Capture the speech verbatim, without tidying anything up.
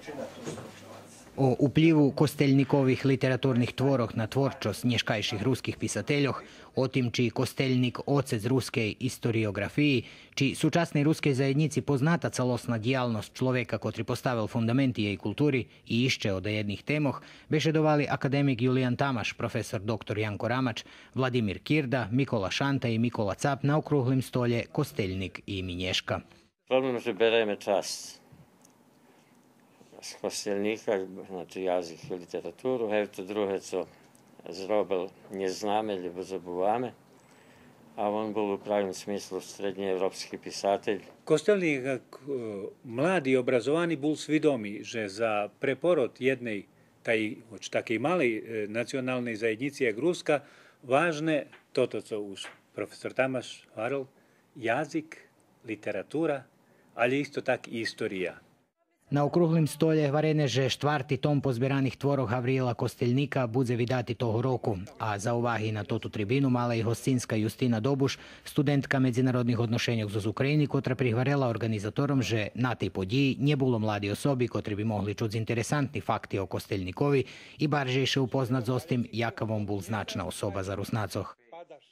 O vplivu Kosteljnikovih literaturnih tvoroh na tvorčost nješkajših ruskih pisateljoh, o tim, či Kosteljnik ocec ruskej historiografiji, či súčasnej ruskej zajednici poznata celostna dijalnost človeka, kotri postavil fundamenti jej kulturi i išće o jednih temoh, bešedovali akademik Julijan Tamaš, profesor doktor Janko Ramač, Vladimir Kirda, Mikola Šanta i Mikola Cap na okruglim stolje Kosteljnik i Minješka. Problem, že bereme čas z Kosteljnika, znači jazyk i literaturu, to druge, co zrobil neznáme, lebo zabúvame. A on bol v pravým smyslu srednjeevropski pisatelj. Kosteljnik, jak mladý obrazovaný, bol svidomý, že za preporod jednej taj, takej malej nacionalnej zajednici, jak Ruska, važne toto, co už profesor Tamaš hovoril, jazyk, literatura, ali isto tak i istorija. Na okruglim stolje varene, že štvrti tom pozbiranih tvorov Gavriila Kosteljnika budze vidati toho roku, a za uvahi na totu tribinu mala i hostinska Justina Dobuš, studentka međunarodnih odnošenjog z Ukrajini, kotra prihvarela organizatorom, že na tej podiji nje bilo mladi osobi, kotri bi mogli čuti interesantni fakti o Kosteljnikovi i barže upoznat z ostim jakavom bul značna osoba za Rusnacoh.